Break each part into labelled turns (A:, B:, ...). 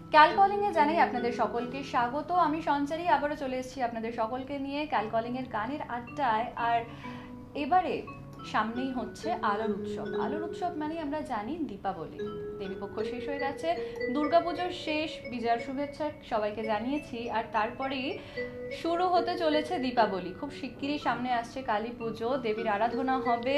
A: ক্যালকলিং এ জানাই আপনাদের সকলকে স্বাগত। আমি সঞ্চারী আবারও চলে এসেছি আপনাদের সকলকে নিয়ে ক্যালকলিং এর গানের আড্ডায়। আর এবারে সামনেই হচ্ছে আলোর উৎসব। আলোর উৎসব মানে আমরা জানি দীপাবলি। দেবীপক্ষ শেষ হয়ে গেছে, দুর্গাপুজোর শেষ, বিজয়ার শুভেচ্ছা সবাইকে জানিয়েছি। আর তারপরেই শুরু হতে চলেছে দীপাবলি। খুব শিগগিরই সামনে আসছে কালী পুজো, দেবীর আরাধনা হবে,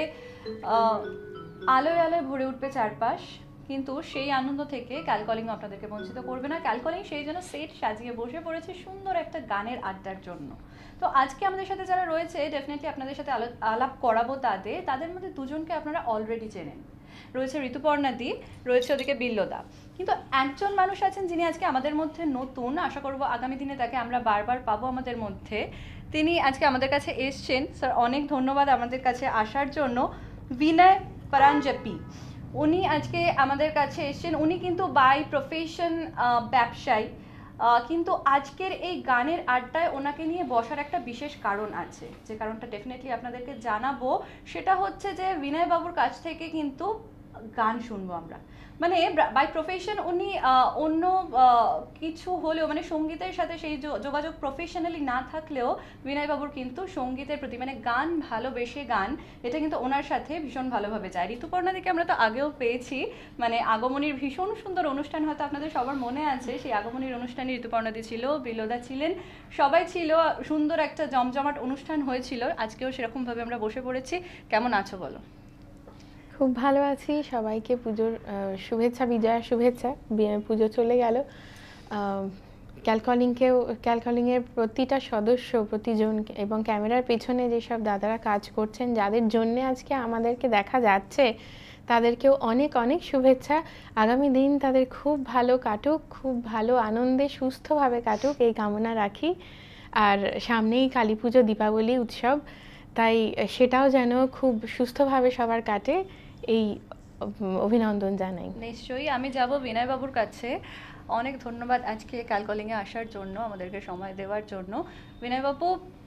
A: আলোয় আলোয় ভরে উঠবে চারপাশ। কিন্তু সেই আনন্দ থেকে ক্যালকলিং আপনাদেরকে বঞ্চিত করবে না। ক্যালকলিং সেই জন্য সেট সাজিয়ে বসে পড়েছে সুন্দর একটা গানের আড্ডার জন্য। তো আজকে আমাদের সাথে যারা রয়েছে ডেফিনেটলি আপনাদের সাথে আলাপ করাবো তাদের মধ্যে দুজনকে আপনারা অলরেডি চেনেন। রয়েছে ঋতুপর্ণা দি, রয়েছে ওদিকে বিল্লদা। কিন্তু একজন মানুষ আছেন যিনি আজকে আমাদের মধ্যে নতুন, আশা করব আগামী দিনে তাকে আমরা বারবার পাবো আমাদের মধ্যে। তিনি আজকে আমাদের কাছে এসছেন। স্যার অনেক ধন্যবাদ আমাদের কাছে আসার জন্য। বিনয় পারাঞ্জাপি উনি আজকে আমাদের কাছে এসেছেন। উনি কিন্তু বাই প্রফেশন ব্যবসায়ী, কিন্তু আজকের এই গানের আড্ডায় ওনাকে নিয়ে বসার একটা বিশেষ কারণ আছে, যে কারণটা ডেফিনেটলি আপনাদেরকে জানাবো। সেটা হচ্ছে যে বিনয় বাবুর কাছ থেকে কিন্তু গান শুনবো আমরা। মানে বাই প্রফেশন উনি অন্য কিছু হলেও, মানে সঙ্গীতের সাথে সেই যোগাযোগ প্রফেশনালি না থাকলেও বিনয় বাবুর কিন্তু সঙ্গীতের প্রতি, মানে গান ভালোবেসে গান, এটা কিন্তু ওনার সাথে ভীষণ ভালোভাবে যায়। ঋতুপর্ণা দিকে আমরা তো আগেও পেয়েছি, মানে আগমনীর ভীষণ সুন্দর অনুষ্ঠান, হয়তো আপনাদের সবার মনে আছে। সেই আগমনীর অনুষ্ঠানে ঋতুপর্ণা দি ছিল, বিলোদা ছিলেন, সবাই ছিল, সুন্দর একটা জমজমাট অনুষ্ঠান হয়েছিল। আজকেও সেরকমভাবে আমরা বসে পড়েছি। কেমন আছো বলো?
B: খুব ভালো আছি। সবাইকে পুজোর শুভেচ্ছা, বিজয়ার শুভেচ্ছা। পুজো চলে গেল, ক্যালকলিংয়ের প্রতিটা সদস্য, প্রতিজন এবং ক্যামেরার পেছনে যেসব দাদারা কাজ করছেন, যাদের জন্য আজকে আমাদেরকে দেখা যাচ্ছে, তাদেরকেও অনেক অনেক শুভেচ্ছা। আগামী দিন তাদের খুব ভালো কাটুক, খুব ভালো আনন্দে সুস্থভাবে কাটুক এই কামনা রাখি। আর সামনেই কালী পুজো, দীপাবলি উৎসব, তাই সেটাও যেন খুব সুস্থভাবে সবার কাটে, এই অভিনন্দন জানাই।
A: নিশ্চয়ই আমি যাব বিনয় বাবুর কাছে। অনেক ধন্যবাদ আজকে ক্যালকলিংয়ে আসার জন্য, আমাদেরকে সময় দেওয়ার জন্য। বিনয় বাবু,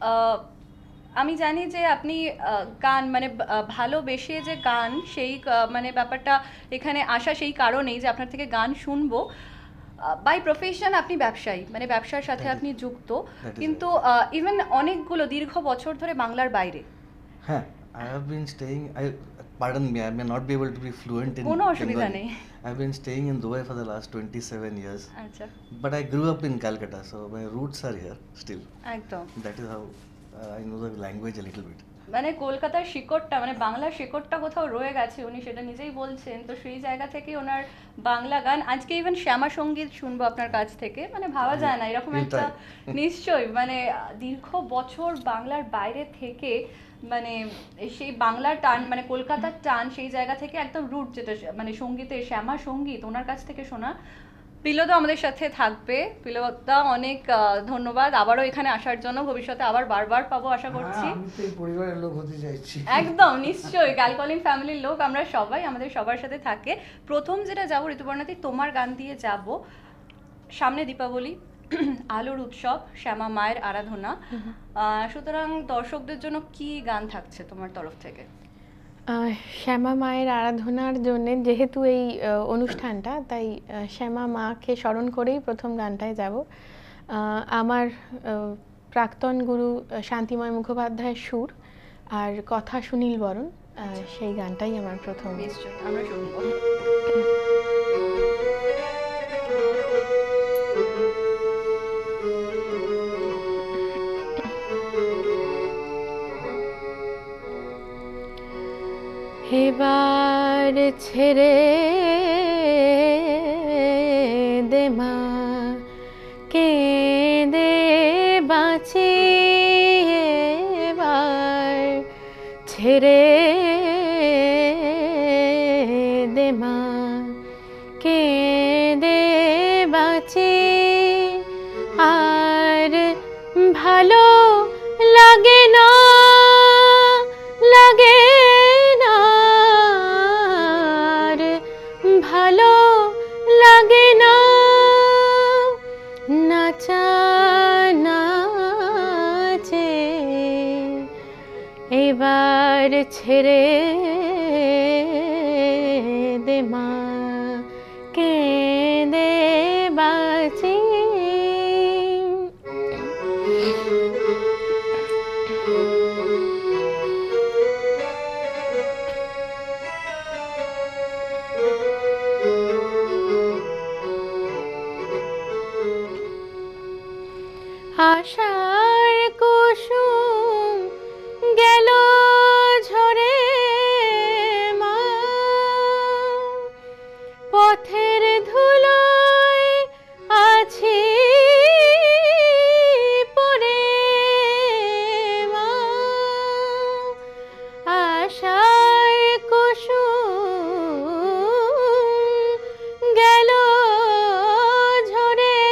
A: আমি জানি যে আপনি গান, মানে ভালোবেসে যে গান, সেই মানে ব্যাপারটা এখানে আসা সেই কারণেই যে আপনার থেকে গান শুনবো। বাই প্রফেশন আপনি ব্যবসায়ী, মানে ব্যবসার সাথে আপনি যুক্ত, কিন্তু ইভেন অনেকগুলো দীর্ঘ বছর ধরে বাংলার বাইরে।
C: হ্যাঁ, I have been staying, pardon me, I may not be able to be fluent in
A: কোনো অসুবিধা নেই।
C: I have been staying in Dubai for the last 27 years.
A: আচ্ছা।
C: But I grew up in Calcutta, so my roots are here still.
A: একদম।
C: That is how I know the language a little bit.
A: মানে কলকাতার শিকড়টা, মানে বাংলার শিকড়টা কোথাও রয়ে গেছে, উনি সেটা নিজেই বলছেন। তো সেই জায়গা থেকে ওনার বাংলা গান, আজকে ইভেন শ্যামা সঙ্গীত শুনবো আপনার কাছ থেকে, মানে ভাবা যায় না এরকম একটা, নিশ্চয়ই মানে দীর্ঘ বছর বাংলার বাইরে থেকে, মানে সেই বাংলার টান, মানে কলকাতার টান, সেই জায়গা থেকে একদম রুট, যেটা মানে সঙ্গীতের শ্যামা সঙ্গীত, ওনার কাছ থেকে শোনা। পিলোদা আমাদের সাথে থাকবে। পিলোদা অনেক ধন্যবাদ আবারও এখানে আসার জন্য, ভবিষ্যতে আবার বারবার পাবো আশা করছি।
D: আমি তো এই পরিবারের লোক হতে চাইছি।
A: একদম নিশ্চয়ই, ক্যালকলিং ফ্যামিলির লোক আমরা সবাই, আমাদের সবার সাথে থাকে। প্রথম যেটা যাবো ঋতুপর্ণাদি, তোমার গান দিয়ে যাব। সামনে দীপাবলি, আলোর উৎসব, শ্যামা মায়ের আরাধনা, সুতরাং দর্শকদের জন্য কি গান থাকছে তোমার তরফ থেকে?
B: শ্যামা মায়ের আরাধনার জন্য যেহেতু এই অনুষ্ঠানটা, তাই শ্যামা মাকে স্মরণ করেই প্রথম গানটায় যাব। আমার প্রাক্তন গুরু শান্তিময় মুখোপাধ্যায়ের সুর আর কথা সুনীল বরণ, সেই গানটাই আমার প্রথম।
A: নিশ্চয়ই আমরা শুনবো।
B: এবার ছেড়ে দে মা, কেঁদে বাঁচি, এবার ছেড়ে দে মা, কেঁদে বাঁচি, আর ভালো লাগে না, লাগে না, ভালো লাগে না, নাচা নাচে, এবার ছেড়ে দে মা, কেঁদে বাঁচি। আশার কুসুম গেল ঝরে,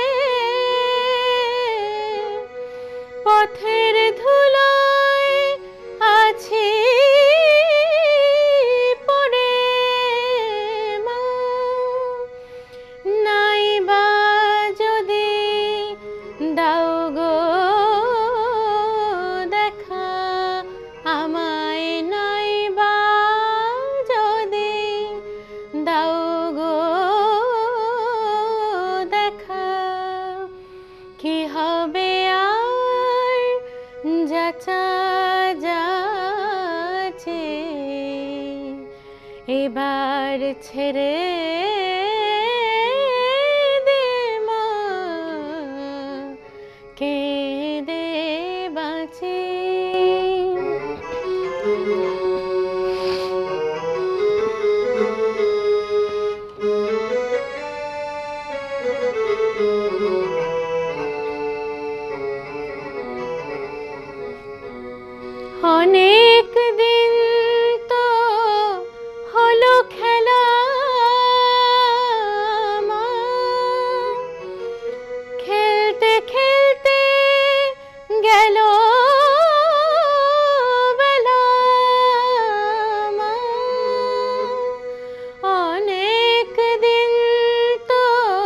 B: পথের ধুলোয় আছি পড়ে মা, নাইবা যদি দাও গো দেখা আমায়, নাইবা যদি দাও গো দেখা, কি হবে আর যাচা যাচে, এবার ছেড়ে দে মা, কেঁদে বাঁচি। অনেক দিন তো হলো খেলা মা, খেলতে খেলতে গেল বেলা মা, অনেক দিন তো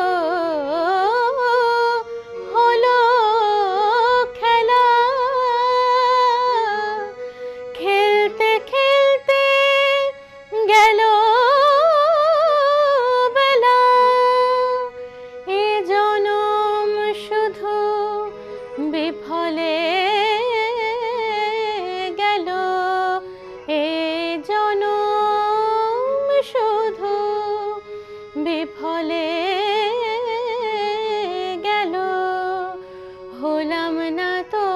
B: হলো খেলা, খেলতে খেলতে গেল বেলা, এ জনম শুধু বিফলে গেল, এ জনম শুধু বিফলে গেল, হলাম না তো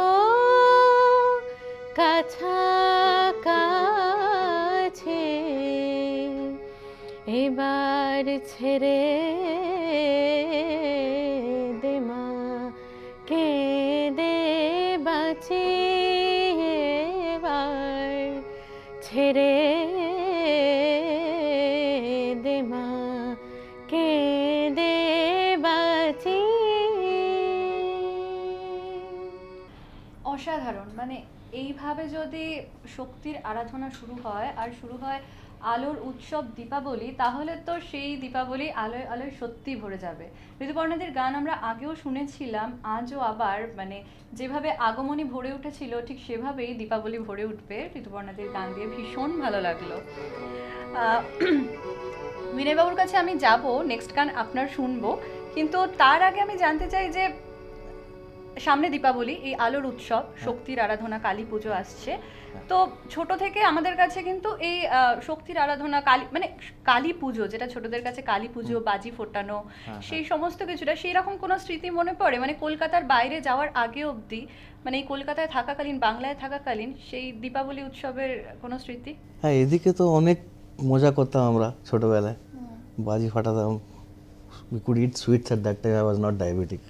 B: কাছাকাছি, এবার ছেড়ে দে মা, কেঁদে বাঁচি, এবার ছেড়ে দে মা, কেঁদে বাঁচি।
A: অসাধারণ, মানে এইভাবে যদি শক্তির আরাধনা শুরু হয় আর শুরু হয় আলোর উৎসব দীপাবলি, তাহলে তো সেই দীপাবলি আলোয় আলোয় সত্যি ভরে যাবে। ঋতুপর্ণাদের গান আমরা আগেও শুনেছিলাম, আজও আবার মানে যেভাবে আগমনী ভরে উঠেছিল ঠিক সেভাবেই দীপাবলি ভরে উঠবে ঋতুপর্ণাদের গান দিয়ে। ভীষণ ভালো লাগলো। বিনয়বাবুর কাছে আমি যাব, নেক্সট গান আপনার শুনবো, কিন্তু তার আগে আমি জানতে চাই যে সামনে দীপাবলি, এই আলোর উৎসব, শক্তির আরাধনা, কালী পুজো আসছে, তো ছোট থেকে আমাদের কাছে কিন্তু এই শক্তির আরাধনা, কালী মানে কালী পুজো, যেটা ছোটদের কাছে কালী পুজো, বাজি ফোটানো, সেই সমস্ত কিছুটা, সেই রকম কোনো স্মৃতি মনে পড়ে মানে কলকাতার বাইরে যাওয়ার আগে অবধি, মানে এই কলকাতায় থাকাকালীন, বাংলায় থাকাকালীন সেই দীপাবলি উৎসবের কোনো স্মৃতি?
C: হ্যাঁ, এদিকে তো অনেক মজা করতাম আমরা ছোটবেলায়, বাজি ফাটাতাম। We could eat sweets at that time. I was not diabetic.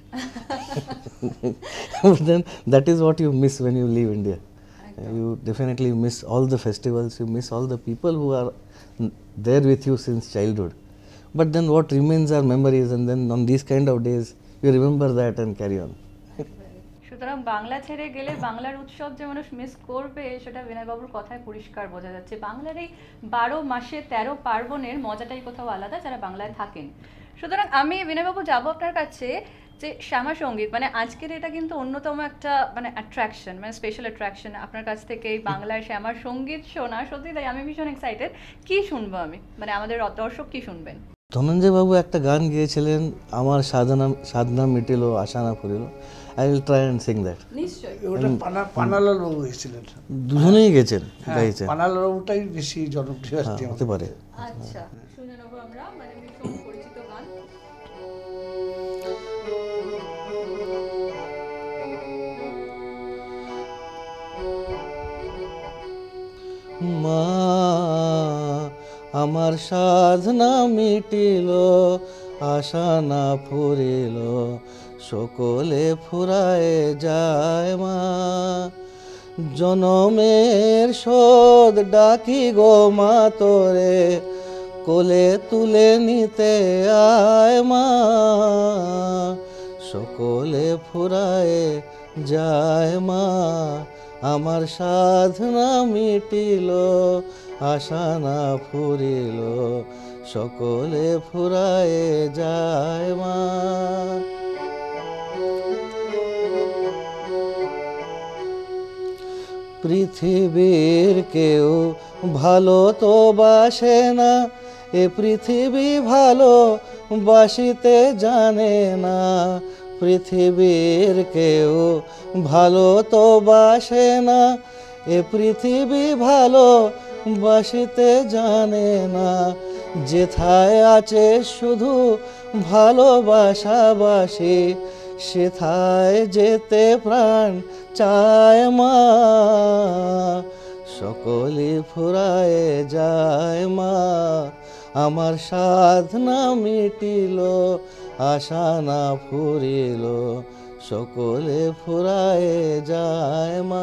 C: But then that is what you miss when you leave India. You definitely miss all the festivals, you miss all the people who are there with you since childhood. But then what remains are memories, and then on these kind of days you remember that and carry on.
A: সুতরাং বাংলা ছেড়ে গেলে বাংলার উৎসব যে মানুষ miss করবে সেটা বিনয়বাবুর কথায় পরিষ্কার বোঝা যাচ্ছে। বাংলার এই 12 মাসে 13 পার্বণের মজাটাই কোথাও আলাদা যারা বাংলায় থাকেন। সুতরাং আমি বিনয়বাবু যাব আপনার কাছে যে শ্যামা সঙ্গীত, মানে আজকের এটা কিন্তু অন্যতম একটা মানে অ্যাট্রাকশন, মানে স্পেশাল অ্যাট্রাকশন আপনার কাছ থেকে এই বাংলার শ্যামার সঙ্গীত শোনা। সত্যি তাই আমি ভীষণ এক্সাইটেড। কি শুনবো আমি, মানে আমাদের দর্শক কি শুনবেন?
C: ধনঞ্জয় বাবু একটা গান গিয়েছিলেন, আমার সাধনা মিটিল আশা না ফুরিল। I will try and sing that.
A: নিশ্চয়ই।
D: ওটা পানালাল বাবু গেছিলেন,
C: দুজনেই গেছেন, গাইছেন।
D: পানালাল বাবুটাই বেশি জনপ্রিয়
C: হতে পারে।
A: আচ্ছা, শুনে নেবো আমরা, মানে ভীষণ পরিচিত গান।
C: মা আমার সাধনা মিটিল আশা না ফুরিল, সকলে ফুরায় যায় মা, জনমের শোধ ডাকি গো মা তোরে, কোলে তুলে নিতে আয় মা, সকলে ফুরায়ে যায় মা, আমার সাধনা মিটিল, আশা না ফুরিল, সকলে ফুরায়ে যায় মা। পৃথিবীর কেউ ভালো তো বাসে না, এ পৃথিবী ভালো বাসিতে জানে না, পৃথিবীর কেউ ভালো তো বাসে না, এ পৃথিবী ভালো বাসিতে জানে না, যেথায় আছে শুধু ভালোবাসাবাসি, সেথায় যেতে প্রাণ চায় মা, সকলে ফুরায়ে যায় মা, আমার সাধনা মিটিল, আশা না ফুরিল, সকলে ফুরায়ে যায় মা।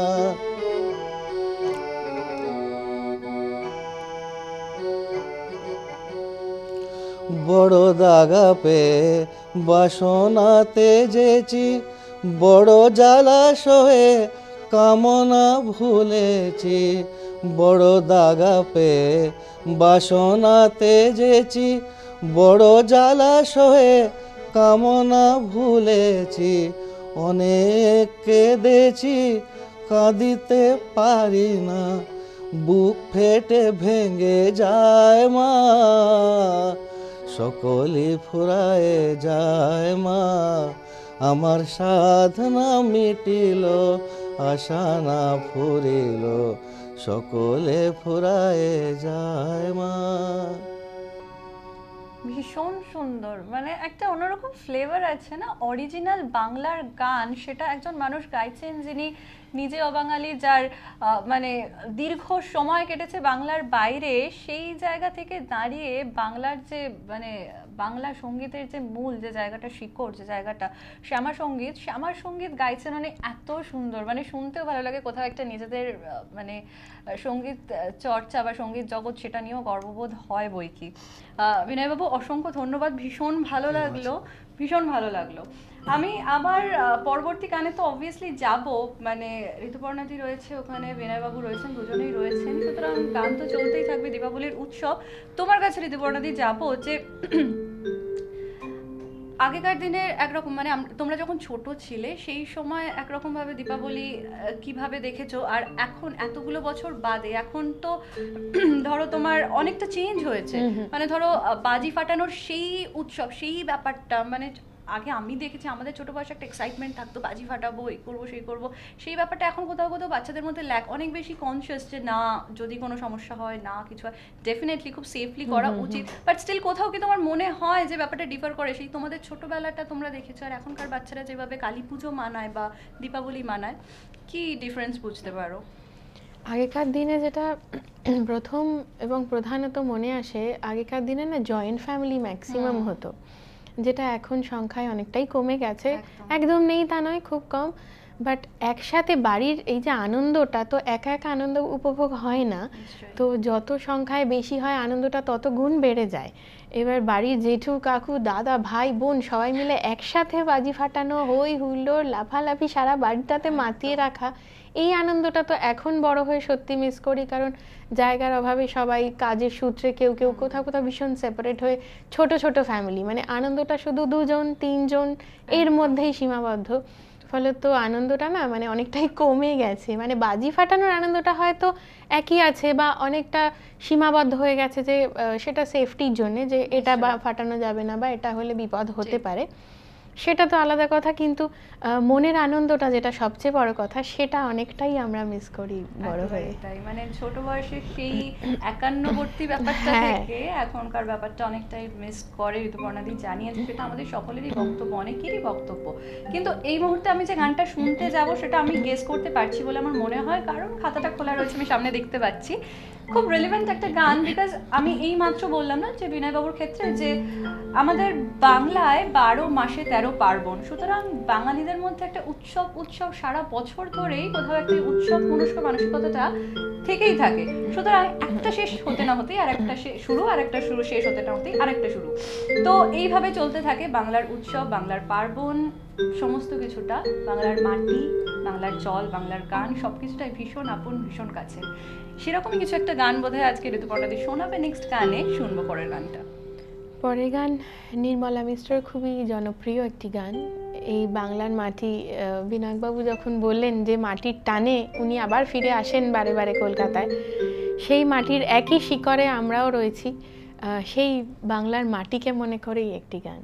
C: বড় দাগা পেয়ে বাসনা তেজেছি, বড় জলাশয়ে কামনা ভুলেছি, বড় দাগা পেয়ে বাসনা তেজেছি, বড় জলাশয়ে কামনা ভুলেছি, অনেক কেঁদেছি কাঁদিতে পারি না, বুক ফেটে ভেঙে যায় মা, সকলে ফুরায়ে যায় মা, আমার সাধনা মিটিল, আশা না ফুরিল, সকলে ফুরায়ে যায় মা।
A: ভীষণ সুন্দর, মানে একটা অন্যরকম ফ্লেভার আছে না, অরিজিনাল বাংলার গান, সেটা একজন মানুষ গাইছেন যিনি নিজে অবাঙালি, যার মানে দীর্ঘ সময় কেটেছে বাংলার বাইরে, সেই জায়গা থেকে দাঁড়িয়ে বাংলার যে মানে বাংলা সঙ্গীতের যে মূল যে জায়গাটা, শিকড় যে জায়গাটা, শ্যামা সঙ্গীত গাইছেন, মানে এত সুন্দর, মানে শুনতেও ভালো লাগে, কোথাও একটা নিজেদের মানে সঙ্গীত চর্চা বা সঙ্গীত জগৎ সেটা নিয়েও গর্ববোধ হয় বই কি। বিনয়বাবু অসংখ্য ধন্যবাদ, ভীষণ ভালো লাগলো, ভীষণ ভালো লাগলো। আমি আবার পরবর্তী গানে তো অবভিয়াসলি যাব, মানে ঋতুপর্ণাদি রয়েছে ওখানে, বিনয়বাবু রয়েছেন, দুজনেই রয়েছেন, সুতরাং গান তো চলতেই থাকবে, দীপাবলির উৎসব। তোমার কাছে ঋতুপর্ণাদি যাব যে আগেকার দিনে একরকম, মানে তোমরা যখন ছোট ছিলে সেই সময় একরকম ভাবে দীপাবলি কিভাবে দেখেছো, আর এখন এতগুলো বছর বাদে এখন তো ধরো তোমার অনেকটা চেঞ্জ হয়েছে, মানে ধরো বাজি ফাটানোর সেই উৎসব, সেই ব্যাপারটা, মানে আগে আমি দেখেছি আমাদের ছোট বয়সে একটা এক্সাইটমেন্ট থাকতো, বাজি ফাটাবো, এই করবো সেই করবো, সেই ব্যাপারটা এখন কোথাও কোথাও বাচ্চাদের মধ্যে ল্যাক, অনেক বেশি কনসিয়াস যে না যদি কোনো সমস্যা হয়, না কিছু হয়, ডেফিনেটলি খুব সেফলি করা উচিত, বাট স্টিল কোথাও কি তোমার মনে হয় যে ব্যাপারটা ডিফার করে, সেই তোমাদের ছোটবেলাটা তোমরা দেখেছো আর এখনকার বাচ্চারা যেভাবে কালী পুজো মানায় বা দীপাবলি মানায়, কি ডিফারেন্স বুঝতে পারো?
B: আগেকার দিনে যেটা প্রথম এবং প্রধানত মনে আসে, আগেকার দিনে না জয়েন্ট ফ্যামিলি ম্যাক্সিমাম হতো, যেটা এখন সংখ্যায় অনেকটাই কমে গেছে, একদম নেই তা নয়, খুব কম, বাট একসাথে বাড়ির এই যে আনন্দটা, তো একা একা আনন্দ উপভোগ হয় না, তো যত সংখ্যায় বেশি হয় আনন্দটা তত গুণ বেড়ে যায়। এবার বাড়ির জেঠু কাকু দাদা ভাই বোন সবাই মিলে একসাথে বাজি ফাটানো, হই হুল্লোড় লাফালাফি, সারা বাড়িটাতে মাতিয়ে রাখা, এই আনন্দটা তো এখন বড় হয়ে সত্যি মিস করি, কারণ জায়গার অভাবে সবাই কাজের সূত্রে কেউ কেউ কোথাও কোথাও ভীষণ সেপারেট হয়ে ছোট ছোট ফ্যামিলি, মানে আনন্দটা শুধু 2 জন 3 জন এর মধ্যেই সীমাবদ্ধ, ফলে তো আনন্দটা না মানে অনেকটাই কমে গেছে, মানে বাজি ফাটানোর আনন্দটা হয়তো একই আছে বা অনেকটা সীমাবদ্ধ হয়ে গেছে, যে সেটা সেফটির জন্যে, যে এটা বা ফাটানো যাবে না বা এটা হলে বিপদ হতে পারে, সেটা তো আলাদা কথা, কিন্তু মনের আনন্দটা যেটা সবচেয়ে বড় কথা, সেটা অনেকটাই আমরা মিস করি বড় হয়ে।
A: মানে ছোট বয়সে সেই একান্নবর্তী ব্যাপারটা থেকে এখনকার ব্যাপারটা অনেকটাই মিস করে, ঋতুপর্ণাদি জানিয়েছে, সেটা আমাদের সকলেরই বক্তব্য, অনেকেরই বক্তব্য। কিন্তু এই মুহূর্তে আমি যে গানটা শুনতে যাব সেটা আমি গেস করতে পারছি বলে আমার মনে হয়, কারণ খাতাটা খোলা রয়েছে, আমি সামনে দেখতে পাচ্ছি। খুব রেলেভেন্ট একটা গান, বিকজ আমি এই মাত্র বললাম না যে বিনয় বাবুর ক্ষেত্রে যে আমাদের বাংলায় 12 মাসে 13 পার্বণ, সুতরাং বাঙালিদের মধ্যে একটা উৎসব সারা বছর ধরেই কোথাও একটা উৎসব মনস্ক মানসিকতাটা থেকেই থাকে। সুতরাং একটা শেষ হতে না হতেই আর একটা শুরু, আর একটা শুরু শেষ হতে না হতেই আর একটা শুরু, তো এইভাবে চলতে থাকে বাংলার উৎসব, বাংলার পার্বণ, সমস্ত কিছুটা, বাংলার মাটি, বাংলার জল, বাংলার গান, সবকিছুটাই ভীষণ আপন, ভীষণ কাছে। সেরকমই কিছু একটা গান বোধহয় আজকে ঋতুপর্ণাদি শোনাবে। নেক্সট গানে শুনবো পরের গানটা।
B: পরের গান নির্মলা মিশ্রর খুবই জনপ্রিয় একটি গান। এই বাংলার মাটি, বিনায়কবাবু যখন বললেন যে মাটির টানে উনি আবার ফিরে আসেন বারে বারে কলকাতায়, সেই মাটির একই শিকড়ে আমরাও রয়েছি, সেই বাংলার মাটিকে মনে করেই একটি গান।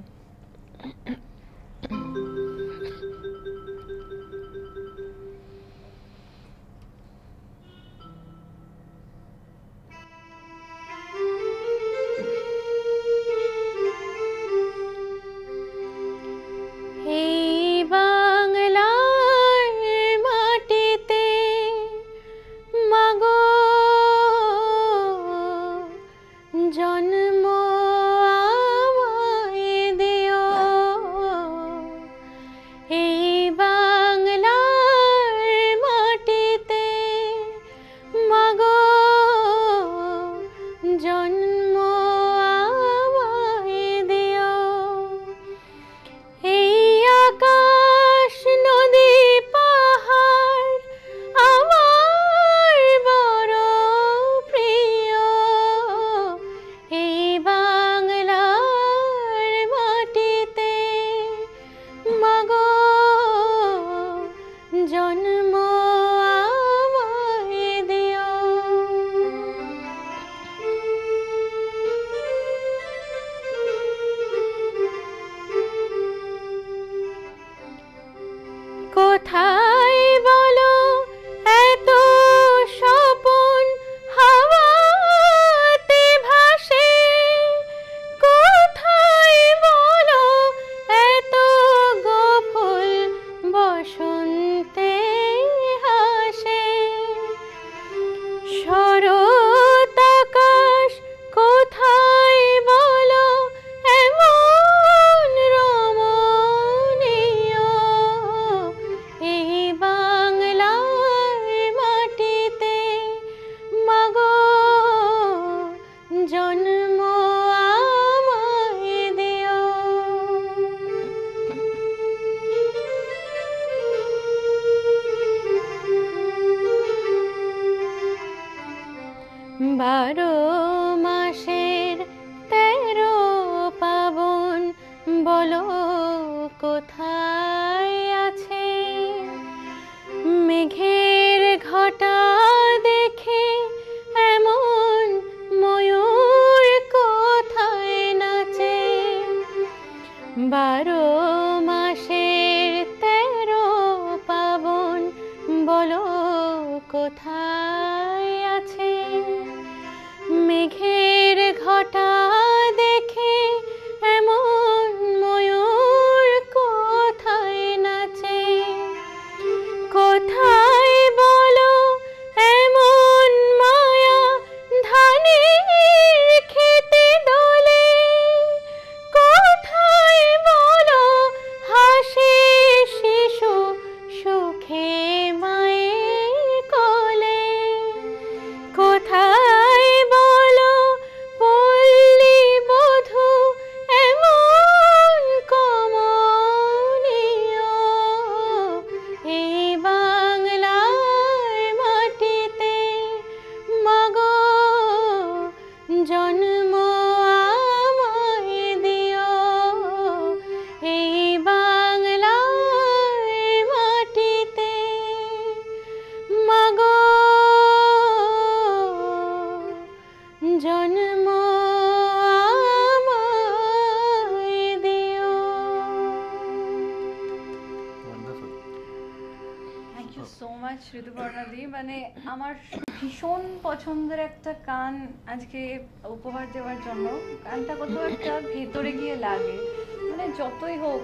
A: ঋতুপর্ণাদি, মানে আমার ভীষণ পছন্দের একটা গান আজকে উপহার দেওয়ার জন্য। গানটা কোথাও একটা ভেতরে গিয়ে লাগে, মানে যতই হোক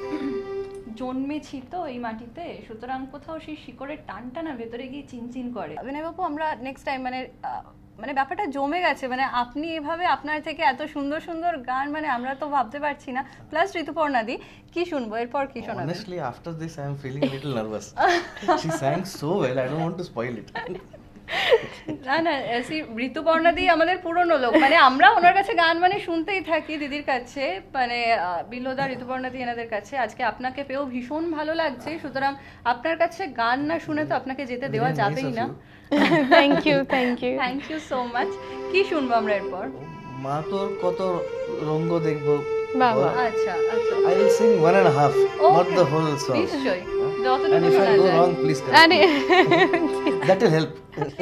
A: জন্মেছি তো এই মাটিতে, সুতরাং কোথাও সেই শিকড়ের টানটা না ভেতরে গিয়ে চিনচিন করে। বিনয় বাবু, আমরা নেক্সট টাইম মানে মানে ব্যাপারটা জমে গেছে, মানে আপনি এভাবে আপনার থেকে এত সুন্দর সুন্দর গান, মানে আমরা তো ভাবতে পারছি না। প্লাস ঋতুপর্ণাদি, কি শুনবো এরপর, কি শোনাবেন?
C: Honestly, after this, I am feeling a little nervous. She sang so well, I don't want to spoil it.
A: না না, ঋতুপর্ণাদি আমাদের পুরনো লোক, মানে আমরা ওনার কাছে গান মানে শুনতেই থাকি, দিদির কাছে, মানে বিল্লদা, ঋতুপর্ণাদি এনাদের কাছে। আজকে আপনাকে পেয়েও ভীষণ ভালো লাগছে, সুতরাং আপনার কাছে গান না শুনে তো আপনাকে যেতে দেওয়া
C: Very
A: যাবেই
C: nice of
A: না।
B: Thank you, thank you.
A: Thank you so much. কি শুনবো আমরা এরপর?
C: মা তোর কত রঙ্গ দেখবো।
B: বাবা।
A: আচ্ছা আচ্ছা,
C: I will sing 1.5, not
A: Okay.
C: the whole song.
A: নিশ্চয়ই,
C: And
A: যতটুকু
C: if
A: শোনা
C: I go
A: যায়।
C: wrong, please correct
B: আরে
C: me. That will help.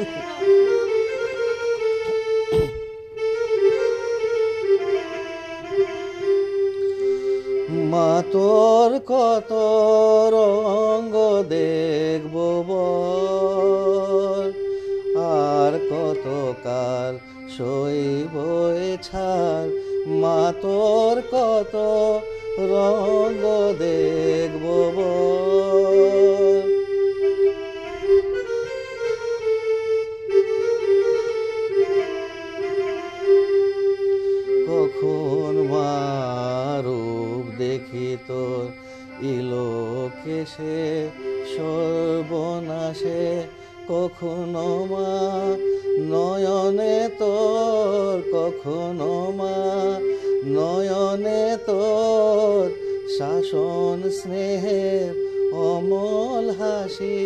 C: মা তোর কত রঙ্গ দেখবো বল, আর কত কাল সইব এ ছাড়। মা তোর কত রঙ্গ দেখবো বল। কখন মা রূপ দেখি তোর ইলোকে সে সর্বনাশে, কখনো মা নয়নে তোর, কখনো মা নয়নে তোর শাসন স্নেহের অমল হাসি।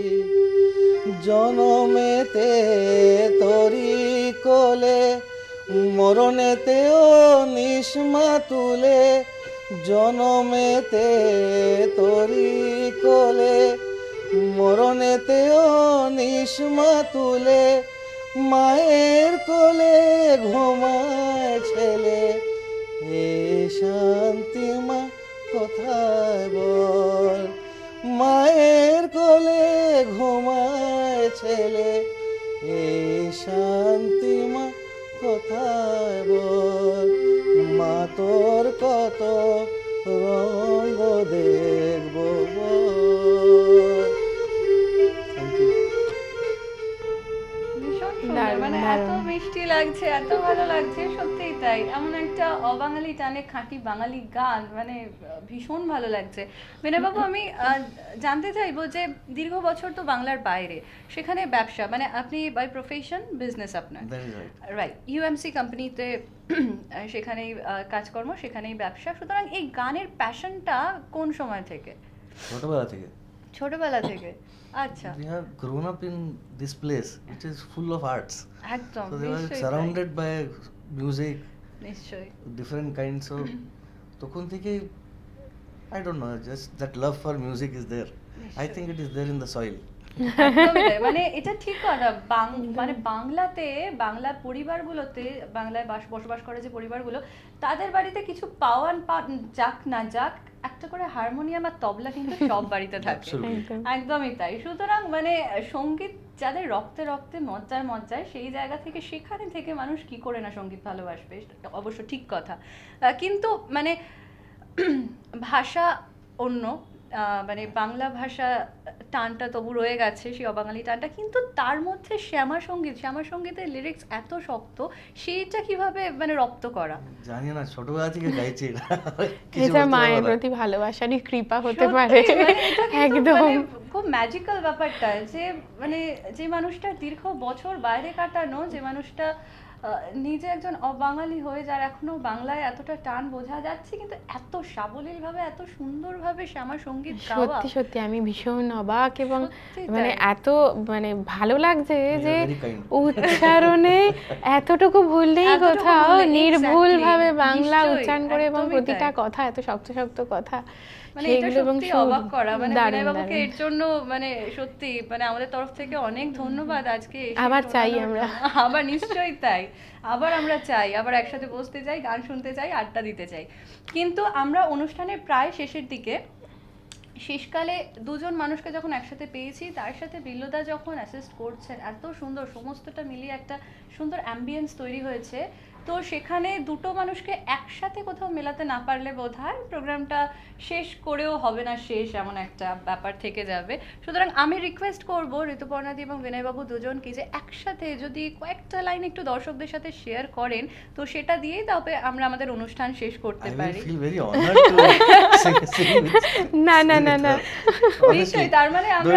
C: জনমেতে তোরি কোলে, মরণেতেও নিষ্মা তুলে। জনমেতে তোরি কোলে, মরণেতেও নিষ্মা তুলে। মায়ের কোলে ঘুমায় ছেলে, এ শান্তি মা কোথায় বল। মায়ের কোলে ঘুমায় ছেলে, এ শান্তি মা কোথায় বল। মা তোর কত রঙ্গ দেখবো বল। Thank you.
A: ভীষণ সুন্দর,
B: দারুণ,
A: মানে এত
B: দারুণ।
A: মিষ্টি লাগছে, এত ভালো লাগছে, সত্যিই তাই। এমন একটা অবাঙালি টানে খাঁটি বাঙালি গান, মানে ভীষণ ভালো লাগছে। বিনয়বাবু, আমি জানতে চাইবো যে দীর্ঘ বছর তো বাংলার বাইরে, সেখানে ব্যবসা, মানে আপনি বাই প্রফেশন বিজনেস আপনার,
C: That is right.
A: Right, UMC কোম্পানিতে সেখানেই কাজকর্ম, সেখানেই ব্যবসা। সুতরাং এই গানের প্যাশনটা কোন সময় থেকে?
C: ছোটবেলা থেকে।
A: ছোটবেলা থেকে, আচ্ছা।
C: We have grown up in this place which is full of arts.
A: একদম,
C: So they were
A: নিশ্চয়ই তাই।
C: surrounded by music,
A: নিশ্চয়ই।
C: different kinds of. তখন থেকে I don't know, just that love for music is there. I think it is there in the soil.
A: একদমই তাই। মানে এটা ঠিক কথা, মানে বাংলাতে, বাংলা পরিবারগুলোতে, বাংলায় বসবাস করে যে পরিবারগুলো, তাদের বাড়িতে কিছু যাক না যাক, একটা করে হারমোনিয়াম আর তবলা কিন্তু সব বাড়িতে থাকে।
C: Absolutely.
A: একদমই তাই। সুতরাং মানে সঙ্গীত যাদের রক্তে রক্তে মজ্জায় মজ্জায়, সেই জায়গা থেকে, সেখানে থেকে মানুষ কি করে না সঙ্গীত ভালোবাসবে, অবশ্য ঠিক কথা। কিন্তু মানে ভাষা অন্য, মানে বাংলা ভাষা টানটা তবু রয়ে গেছে, সেই অবাঙালি টানটা, কিন্তু তার মধ্যে শ্যামা সঙ্গীতের লিরিক্স এত শক্ত, সেইটা কিভাবে মানে রপ্ত করা?
C: জানি না, ছোটবেলা থেকে গাইছি এটা। কিছু
B: এটা
C: বলতে
B: মায়ের
C: পারবো না।
B: প্রতি ভালোবাসারই কৃপা হতে
A: সত্যি,
B: পারে।
A: মানে এটা কিন্তু
B: একদম
A: মানে খুব ম্যাজিক্যাল ব্যাপারটা, যে মানে যে মানুষটা দীর্ঘ বছর বাইরে কাটানো, যে মানুষটা নিজে একজন অবাঙালি হয়ে, যার এখনো বাংলায় এতটা টান বোঝা যাচ্ছে, কিন্তু এত সাবলীল ভাবে, এত সুন্দর ভাবে শ্যামা সঙ্গীত গাওয়া,
B: সত্যি সত্যি আমি ভীষণ অবাক, এবং
A: সত্যি
B: মানে
A: তাই।
B: এত মানে ভালো লাগছে যে
C: very kind.
B: উচ্চারণে এতটুকু ভুল নেই
A: এতটুকু
B: কোথাও,
A: ভুল নেই,
B: নির্ভুল
A: exactly,
B: ভাবে বাংলা
A: নিশ্চয়ই,
B: উচ্চারণ করে, এবং
A: একদমই
B: প্রতিটা
A: তাই।
B: কথা এত শক্ত শক্ত কথা,
A: মানে এটা
B: সেইগুলো এবং
A: সত্যি
B: সুর,
A: অবাক করা। মানে
B: দারুণ,
A: বিনয়বাবুকে
B: দারুণ।
A: এর জন্য মানে সত্যি মানে আমাদের তরফ থেকে অনেক ধন্যবাদ। আজকে এসে
B: আবার চাই
A: শোনানোর
B: আমরা।
A: জন্য। আবার নিশ্চয়ই তাই, আবার আমরা চাই, আবার একসাথে বসতে চাই, গান শুনতে চাই, আড্ডা দিতে চাই। কিন্তু আমরা অনুষ্ঠানের প্রায় শেষের দিকে, শেষকালে দুজন মানুষকে যখন একসাথে পেয়েছি, তার সাথে বিল্লদা যখন অ্যাসিস্ট করছেন, এত সুন্দর সমস্তটা মিলিয়ে একটা সুন্দর অ্যাম্বিয়েন্স তৈরি হয়েছে, তো সেখানে দুটো মানুষকে একসাথে কোথাও মেলাতে না পারলে বোধহয় প্রোগ্রামটা শেষ করেও হবে না শেষ, এমন একটা ব্যাপার থেকে যাবে। সুতরাং আমি রিকোয়েস্ট করব ঋতুপর্ণাদি এবং বিনয়বাবু দুজনকে যে একসাথে যদি কয়েকটা লাইন একটু দর্শকদের সাথে শেয়ার করেন, তো সেটা দিয়েই তবে আমরা আমাদের অনুষ্ঠান শেষ করতে পারি।
B: না না না না,
A: নিশ্চয়ই, তার মানে আমরা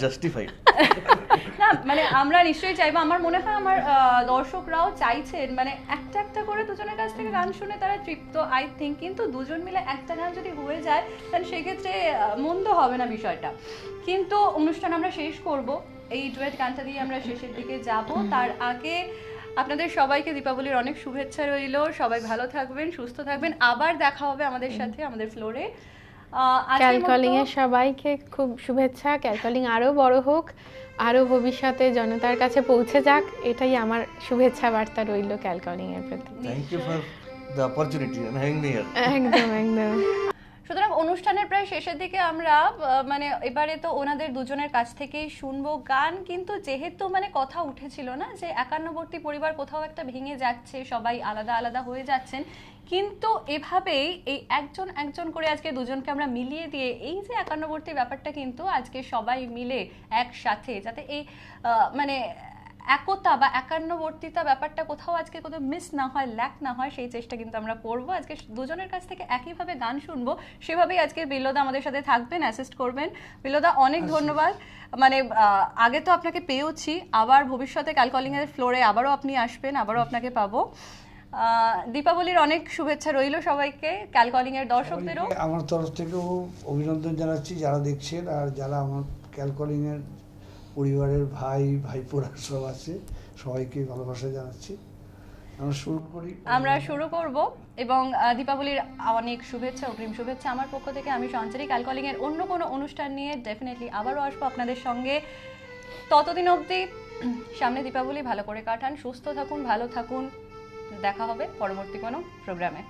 A: না মানে আমরা নিশ্চয়ই চাইবো, আমার মনে হয় আমার দর্শকরাও চাইছেন, মানে একটা একটা করে দুজনের কাছ থেকে গান শুনে তারা তৃপ্ত আই থিঙ্ক। কিন্তু দুজন মিলে একটা গান যদি হয়ে যায় তাহলে সেক্ষেত্রে মন্দ হবে না বিষয়টা। কিন্তু অনুষ্ঠান আমরা শেষ করব এই ডুয়েট গানটা দিয়ে, আমরা শেষের দিকে যাব। তার আগে আপনাদের সবাইকে দীপাবলির অনেক শুভেচ্ছা রইল, সবাই ভালো থাকবেন, সুস্থ থাকবেন, আবার দেখা হবে আমাদের সাথে আমাদের ফ্লোরে।
B: ক্যালকলিং এর সবাইকে খুব শুভেচ্ছা, ক্যালকলিং আরো বড় হোক, আরো ভবিষ্যতে জনতার কাছে পৌঁছে যাক, এটাই আমার শুভেচ্ছা বার্তা রইল ক্যালকলিং এর প্রতি।
C: Thank you for the opportunity and having me here.
B: একদম একদম।
A: সুতরাং অনুষ্ঠানের প্রায় শেষের দিকে আমরা মানে এবারে তো ওনাদের দুজনের কাছ থেকেই শুনবো গান। কিন্তু যেহেতু মানে কথা উঠেছিল না যে একান্নবর্তী পরিবার কোথাও একটা ভেঙে যাচ্ছে, সবাই আলাদা আলাদা হয়ে যাচ্ছেন, কিন্তু এভাবেই এই একজন একজন করে আজকে দুজনকে আমরা মিলিয়ে দিয়ে এই যে একান্নবর্তী ব্যাপারটা কিন্তু আজকে সবাই মিলে একসাথে যাতে এই মানে একতা বা একান্নবর্তিতা ব্যাপারটা কোথাও আজকে কোথাও মিস না হয়, ল্যাক না হয়, সেই চেষ্টা কিন্তু আমরা করব। আজকে দুজনের কাছ থেকে একইভাবে গান শুনবো, সেভাবেই আজকে বিল্লদা আমাদের সাথে থাকবেন, অ্যাসিস্ট করবেন। বিল্লদা অনেক ধন্যবাদ, মানে আগে তো আপনাকে পেয়েওছি, আবার ভবিষ্যতে ক্যালকলিং এর ফ্লোরে আবারও আপনি আসবেন, আবারও আপনাকে পাবো। দীপাবলির অনেক শুভেচ্ছা রইল সবাইকে, ক্যালকলিং এর দর্শকদেরও
D: আমার তরফ থেকেও অভিনন্দন জানাচ্ছি যারা দেখছেন, আর যারা আমার ক্যালকলিং এর পরিবারের ভাই ভাইপোরা সব আছে সবাইকে ভালোবাসা জানাচ্ছি। আমরা
A: শুরু করব এবং দীপাবলির অনেক শুভেচ্ছা, অগ্রিম শুভেচ্ছা আমার পক্ষ থেকে। আমি সঞ্চারী, ক্যালকলিং এর অন্য কোনো অনুষ্ঠান নিয়ে ডেফিনেটলি আবারও আসবো আপনাদের সঙ্গে। ততদিন অবধি সামনে দীপাবলি, ভালো করে কাটান, সুস্থ থাকুন, ভালো থাকুন, দেখা হবে পরবর্তী কোনো প্রোগ্রামে।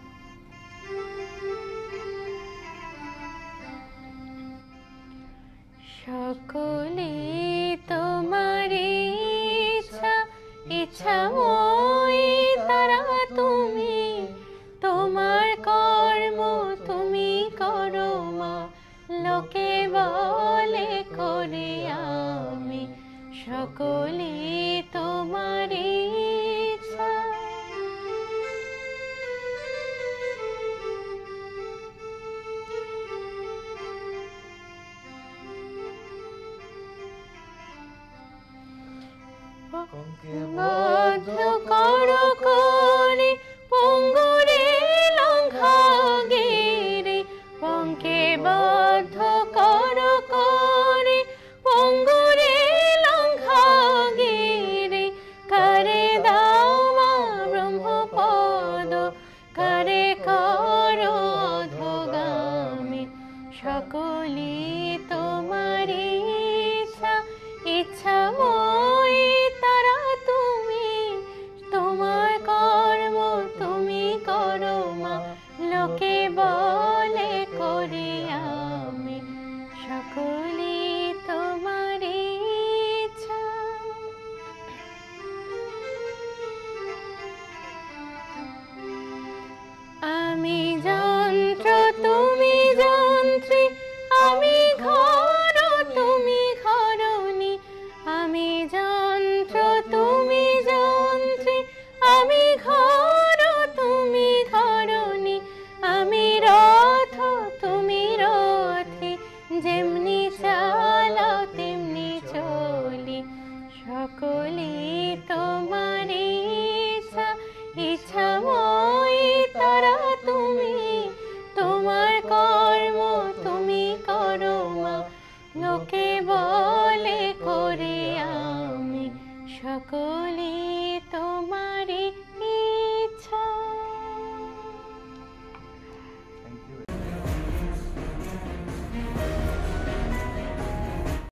B: সকলে তোমার ইচ্ছা ইচ্ছাময় তারা তুমি, তোমার কর্ম তুমি করো মা, লোকে বলে করে আমি, সকলে তোমার ইচ্ছা। বদ্ধ করো করে পঙ্গুরে লঙ্ঘাগিরে, পঙ্কে বদ্ধ করো করে পঙ্গুরে লঙ্ঘাগিরে, করে দাও মা ব্রহ্মপদ, করে করো অধোগামী, সকলে তোমার ইচ্ছা ইচ্ছাময় তারা তুমি, তোমার কর্ম তুমি করো মা, লোকে বলে করে আমি, সকলে তোমার ইচ্ছা। আমি যন্ত্র তুমি যন্ত্রী, আমি ঘর তুমি ঘরণী, আমি যন্ত্র তুমি যন্ত্রী, আমি ঘর তুমি ঘরণী, আমি রথ তুমি রথী, যেমনি চালাও তেমনি চলি, সকলে তোমার ইচ্ছা ইচ্ছাময় তারা তুমি, তোমার কর্ম তুমি করো মা, লোকে বলে করে আমি, সকল